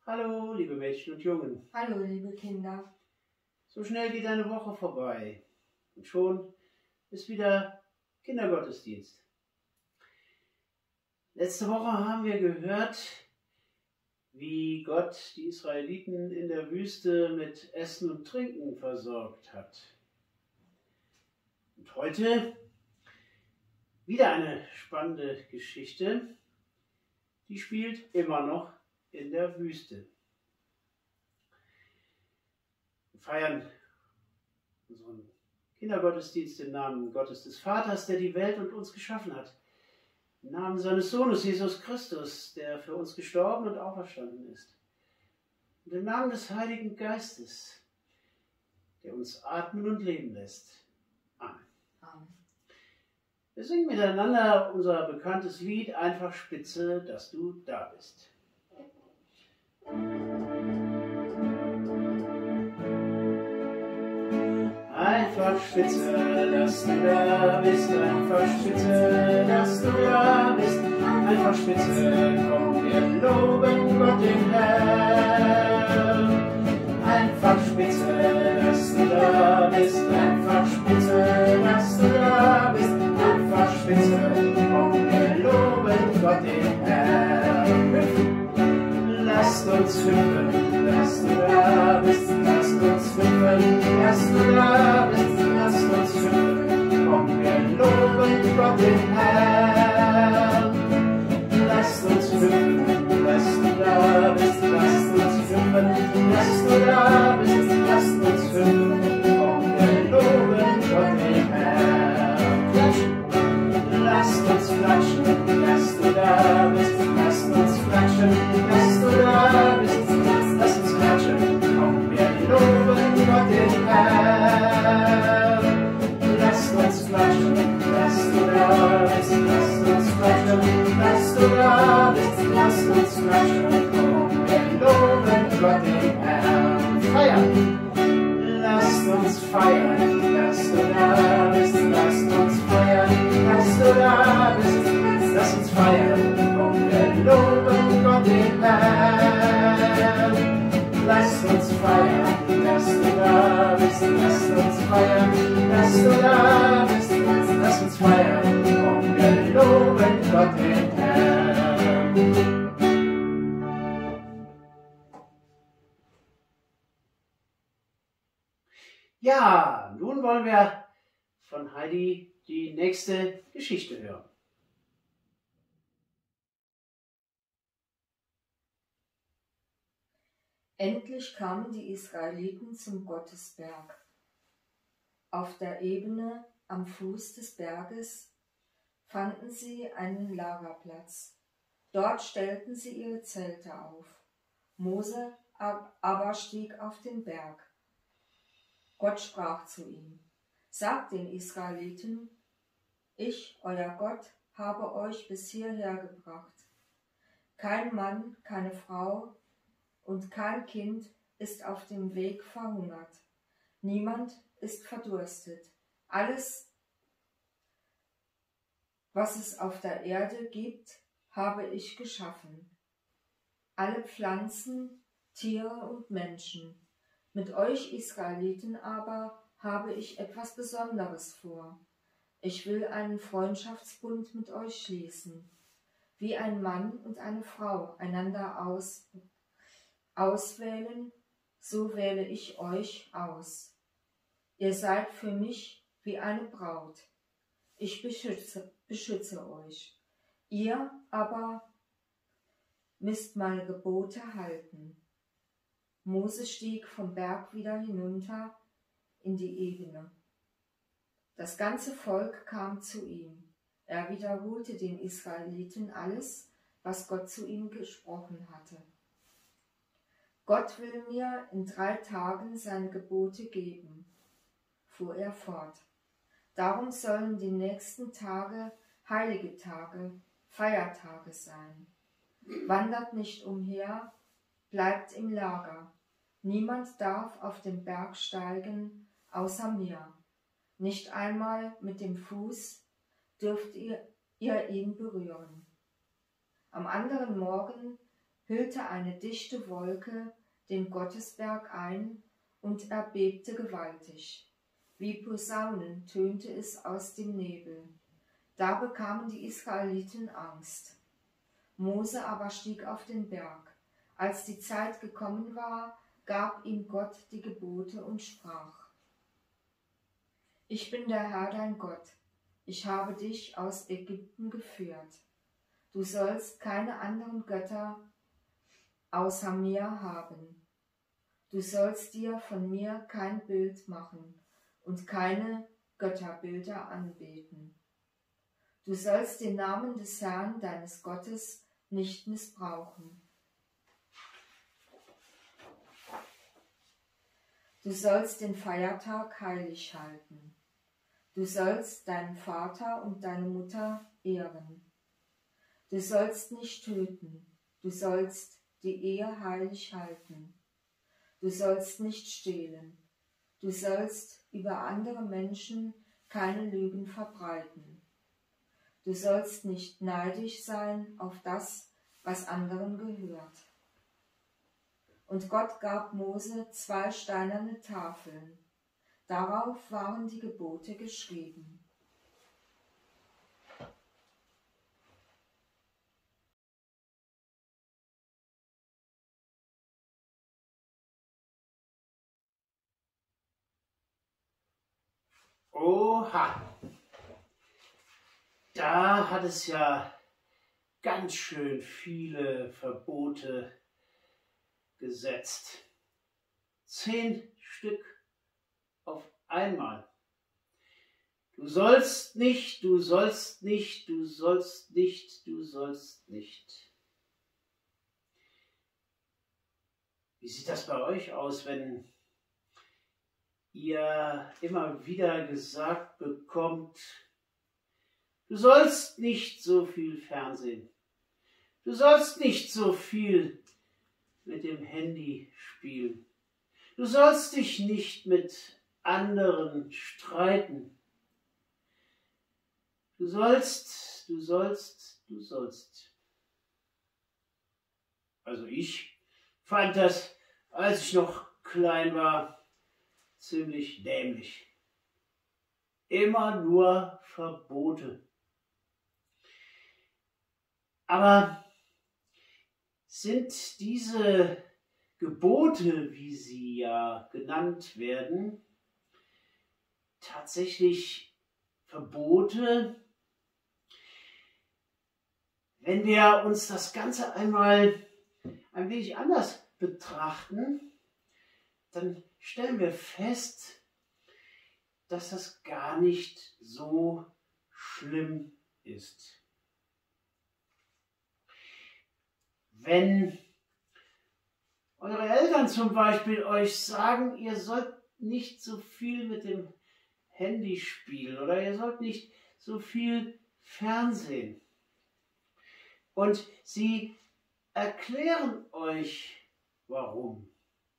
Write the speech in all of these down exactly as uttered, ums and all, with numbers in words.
Hallo, liebe Mädchen und Jungen. Hallo, liebe Kinder. So schnell geht eine Woche vorbei und schon ist wieder Kindergottesdienst. Letzte Woche haben wir gehört, wie Gott die Israeliten in der Wüste mit Essen und Trinken versorgt hat. Und heute wieder eine spannende Geschichte, die spielt immer noch in der Wüste. Wir feiern unseren Kindergottesdienst im Namen Gottes des Vaters, der die Welt und uns geschaffen hat. Im Namen seines Sohnes Jesus Christus, der für uns gestorben und auferstanden ist. Und im Namen des Heiligen Geistes, der uns atmen und leben lässt. Amen. Amen. Wir singen miteinander unser bekanntes Lied Einfach Spitze, dass du da bist. Einfach spitze, dass du da bist, einfach spitze, dass du da bist, einfach spitze, komm, wir loben Gott den Herrn. Einfach spitze, dass du da bist, einfach spitze, dass du da bist, einfach spitze, komm, wir loben Gott den Herrn. Lasst uns hüpfen, dass du da bist, lasst uns hüpfen, dass du da bist, lasst uns hüpfen, komm, wir loben Gott den Herrn. Lasst uns hüpfen, dass du da bist, lasst uns hüpfen, dass du da bist, lasst uns hüpfen, komm, wir loben Gott den Herrn. Lasst uns klatschen, dass du da bist, lasst uns klatschen, dass du da bist, lass uns klatschen, komm, wir loben Gott den Herrn. Lasst uns klatschen, dass du da bist, lasst uns klatschen, dass du da bist, lasst uns klatschen, komm, wir loben Gott den Herrn. Feiern! Lasst uns feiern, dass du da bist, lasst uns feiern, dass du da bist, lass uns feiern, komm, wir loben Gott den Herrn. Lasst uns feiern, dass du da bist, lasst uns feiern, dass du da bist, lass uns feiern, komm, wir loben Gott den Herrn. Ja, nun wollen wir von Heidi die nächste Geschichte hören. Endlich kamen die Israeliten zum Gottesberg. Auf der Ebene am Fuß des Berges fanden sie einen Lagerplatz. Dort stellten sie ihre Zelte auf. Mose aber stieg auf den Berg. Gott sprach zu ihm: Sagt den Israeliten, ich, euer Gott, habe euch bis hierher gebracht. Kein Mann, keine Frau und kein Kind ist auf dem Weg verhungert. Niemand ist verdurstet. Alles, was es auf der Erde gibt, habe ich geschaffen. Alle Pflanzen, Tiere und Menschen. Mit euch Israeliten aber habe ich etwas Besonderes vor. Ich will einen Freundschaftsbund mit euch schließen. Wie ein Mann und eine Frau einander aus, auswählen, so wähle ich euch aus. Ihr seid für mich wie eine Braut. Ich beschütze, beschütze euch. Ihr aber müsst meine Gebote halten. Mose stieg vom Berg wieder hinunter in die Ebene. Das ganze Volk kam zu ihm. Er wiederholte den Israeliten alles, was Gott zu ihm gesprochen hatte. Gott will mir in drei Tagen seine Gebote geben, fuhr er fort. Darum sollen die nächsten Tage heilige Tage, Feiertage sein. Wandert nicht umher, bleibt im Lager. Niemand darf auf den Berg steigen, außer mir. Nicht einmal mit dem Fuß dürft ihr, ihr ihn berühren. Am anderen Morgen hüllte eine dichte Wolke den Gottesberg ein und erbebte gewaltig. Wie Posaunen tönte es aus dem Nebel. Da bekamen die Israeliten Angst. Mose aber stieg auf den Berg. Als die Zeit gekommen war, gab ihm Gott die Gebote und sprach: Ich bin der Herr dein Gott. Ich habe dich aus Ägypten geführt. Du sollst keine anderen Götter außer mir haben. Du sollst dir von mir kein Bild machen und keine Götterbilder anbeten. Du sollst den Namen des Herrn, deines Gottes, nicht missbrauchen. Du sollst den Feiertag heilig halten. Du sollst deinen Vater und deine Mutter ehren. Du sollst nicht töten. Du sollst die Ehe heilig halten. Du sollst nicht stehlen. Du sollst über andere Menschen keine Lügen verbreiten. Du sollst nicht neidisch sein auf das, was anderen gehört. Und Gott gab Mose zwei steinerne Tafeln. Darauf waren die Gebote geschrieben. Oha! Da hat es ja ganz schön viele Verbote gesetzt. Zehn Stück auf einmal. Du sollst nicht, du sollst nicht, du sollst nicht, du sollst nicht. Wie sieht das bei euch aus, wenn ihr immer wieder gesagt bekommt: Du sollst nicht so viel Fernsehen. Du sollst nicht so viel mit dem Handy spielen. Du sollst dich nicht mit anderen streiten. Du sollst, du sollst, du sollst. Also ich fand das, als ich noch klein war, ziemlich dämlich. Immer nur Verbote. Aber sind diese Gebote, wie sie ja genannt werden, tatsächlich Verbote? Wenn wir uns das Ganze einmal ein wenig anders betrachten, dann stellen wir fest, dass das gar nicht so schlimm ist. Wenn eure Eltern zum Beispiel euch sagen, ihr sollt nicht so viel mit dem Handy spielen oder ihr sollt nicht so viel Fernsehen, und sie erklären euch, warum.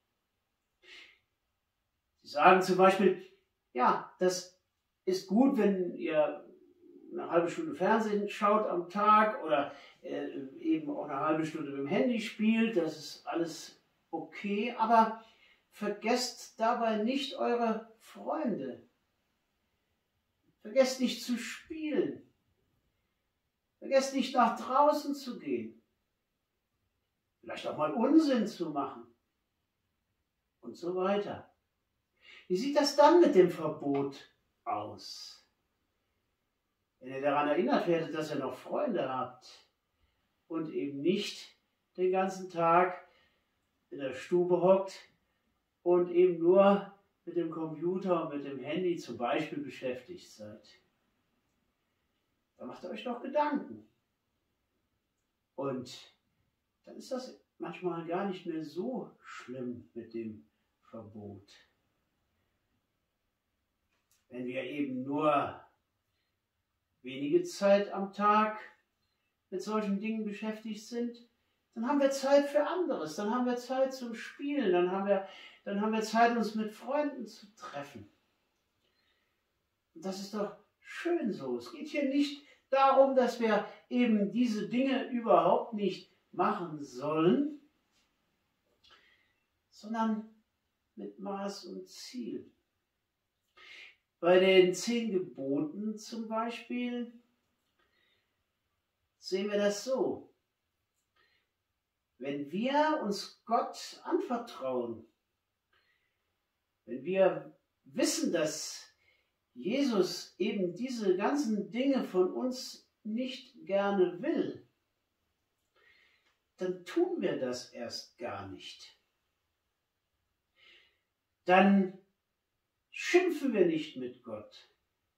Sie sagen zum Beispiel, ja, das ist gut, wenn ihr eine halbe Stunde Fernsehen schaut am Tag oder äh, eben auch eine halbe Stunde mit dem Handy spielt, das ist alles okay, aber vergesst dabei nicht eure Freunde. Vergesst nicht zu spielen. Vergesst nicht nach draußen zu gehen. Vielleicht auch mal Unsinn zu machen. Und so weiter. Wie sieht das dann mit dem Verbot aus? Wenn ihr daran erinnert werdet, dass ihr noch Freunde habt und eben nicht den ganzen Tag in der Stube hockt und eben nur mit dem Computer und mit dem Handy zum Beispiel beschäftigt seid. Da macht ihr euch doch Gedanken. Und dann ist das manchmal gar nicht mehr so schlimm mit dem Verbot. Wenn wir eben nur wenige Zeit am Tag mit solchen Dingen beschäftigt sind, dann haben wir Zeit für anderes, dann haben wir Zeit zum Spielen, dann haben wir, dann haben wir Zeit, uns mit Freunden zu treffen. Und das ist doch schön so. Es geht hier nicht darum, dass wir eben diese Dinge überhaupt nicht machen sollen, sondern mit Maß und Ziel. Bei den zehn Geboten zum Beispiel sehen wir das so. Wenn wir uns Gott anvertrauen, wenn wir wissen, dass Jesus eben diese ganzen Dinge von uns nicht gerne will, dann tun wir das erst gar nicht. Dann schimpfen wir nicht mit Gott.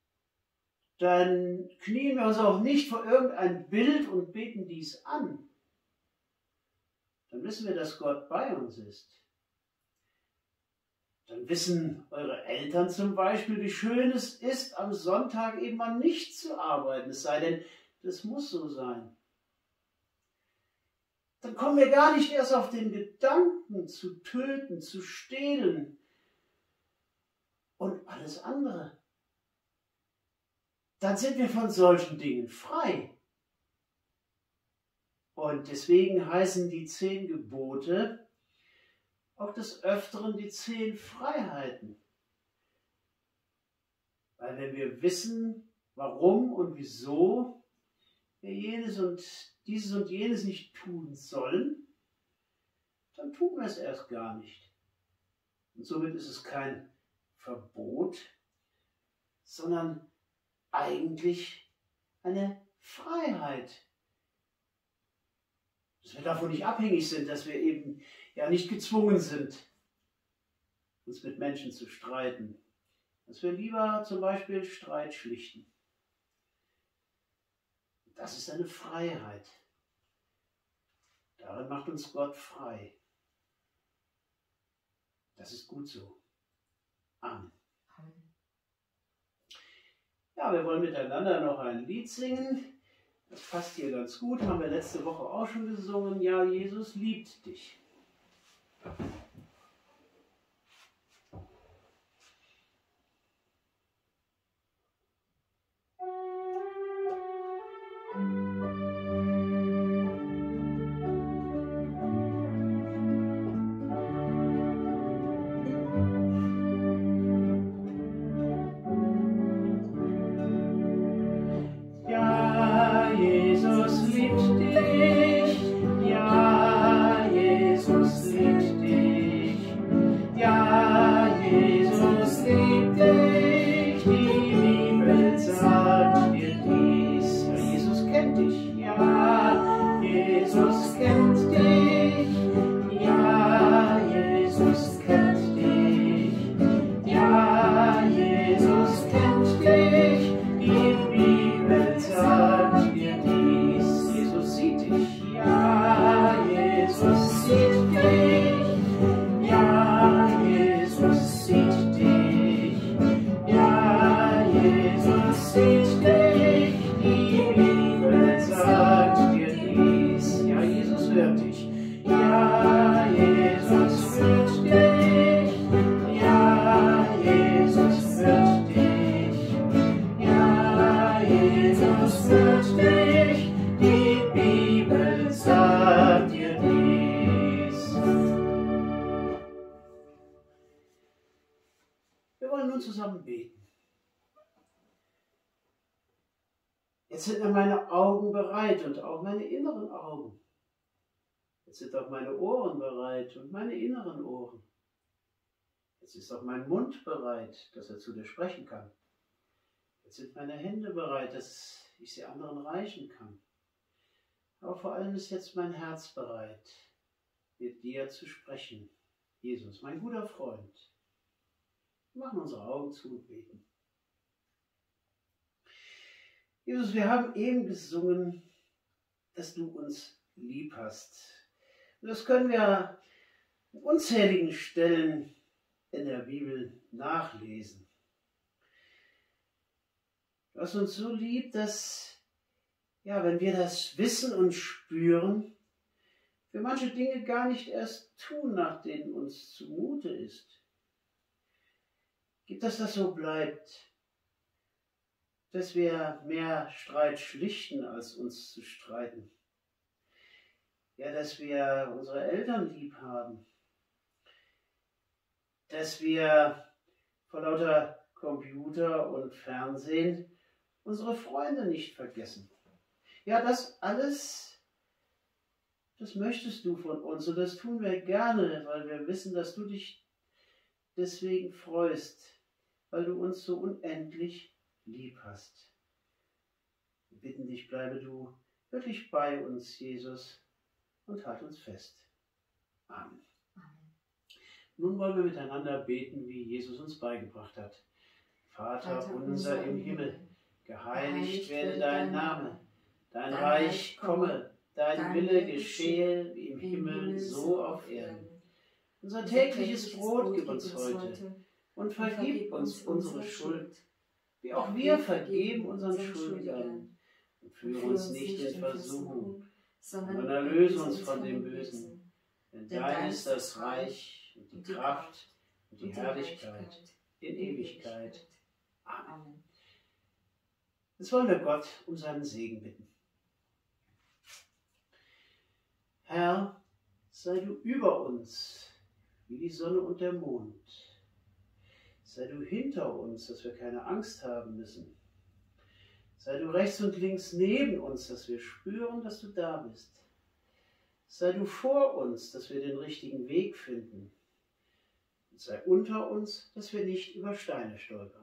Dann knien wir uns auch nicht vor irgendein Bild und beten dies an. Dann wissen wir, dass Gott bei uns ist. Dann wissen eure Eltern zum Beispiel, wie schön es ist, am Sonntag eben mal nicht zu arbeiten, es sei denn, das muss so sein. Dann kommen wir gar nicht erst auf den Gedanken, zu töten, zu stehlen und alles andere. Dann sind wir von solchen Dingen frei. Und deswegen heißen die zehn Gebote auch des Öfteren die zehn Freiheiten. Weil wenn wir wissen, warum und wieso wir jenes und dieses und jenes nicht tun sollen, dann tun wir es erst gar nicht. Und somit ist es kein Verbot, sondern eigentlich eine Freiheit. Dass wir davon nicht abhängig sind, dass wir eben ja nicht gezwungen sind, uns mit Menschen zu streiten. Dass wir lieber zum Beispiel Streit schlichten. Das ist eine Freiheit. Darin macht uns Gott frei. Das ist gut so. Amen. Ja, wir wollen miteinander noch ein Lied singen. Das passt hier ganz gut, haben wir letzte Woche auch schon gesungen. Ja, Jesus liebt dich. Zusammen beten. Jetzt sind mir meine Augen bereit und auch meine inneren Augen. Jetzt sind auch meine Ohren bereit und meine inneren Ohren. Jetzt ist auch mein Mund bereit, dass er zu dir sprechen kann. Jetzt sind meine Hände bereit, dass ich sie anderen reichen kann. Aber vor allem ist jetzt mein Herz bereit, mit dir zu sprechen. Jesus, mein guter Freund. Wir machen unsere Augen zu und beten. Jesus, wir haben eben gesungen, dass du uns lieb hast. Und das können wir an unzähligen Stellen in der Bibel nachlesen. Du hast uns so lieb, dass, ja, wenn wir das wissen und spüren, wir manche Dinge gar nicht erst tun, nach denen uns zumute ist. Gib, dass das so bleibt, dass wir mehr Streit schlichten, als uns zu streiten. Ja, dass wir unsere Eltern lieb haben. Dass wir vor lauter Computer und Fernsehen unsere Freunde nicht vergessen. Ja, das alles, das möchtest du von uns und das tun wir gerne, weil wir wissen, dass du dich deswegen freust, weil du uns so unendlich lieb hast. Wir bitten dich, bleibe du wirklich bei uns, Jesus, und halt uns fest. Amen. Amen. Nun wollen wir miteinander beten, wie Jesus uns beigebracht hat. Vater, Vater unser im Himmel, geheiligt werde dein Name, dein Reich komme, dein Wille geschehe, wie im Himmel, so auf Erden. Unser tägliches Brot gib uns heute und vergib uns unsere Schuld, wie auch wir vergeben unseren Schuldigern. Und führe uns nicht in Versuchung, sondern erlöse uns von dem Bösen. Denn dein ist das Reich und die Kraft und die Herrlichkeit in Ewigkeit. Amen. Jetzt wollen wir Gott um seinen Segen bitten. Herr, sei du über uns, wie die Sonne und der Mond. Sei du hinter uns, dass wir keine Angst haben müssen. Sei du rechts und links neben uns, dass wir spüren, dass du da bist. Sei du vor uns, dass wir den richtigen Weg finden. Und sei unter uns, dass wir nicht über Steine stolpern.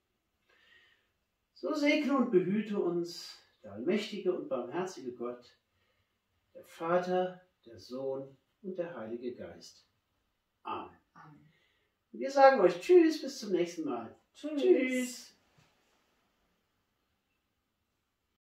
So segne und behüte uns der allmächtige und barmherzige Gott, der Vater, der Sohn und der Heilige Geist. Amen. Amen. Wir sagen euch Tschüss, bis zum nächsten Mal. Tschüss. Tschüss.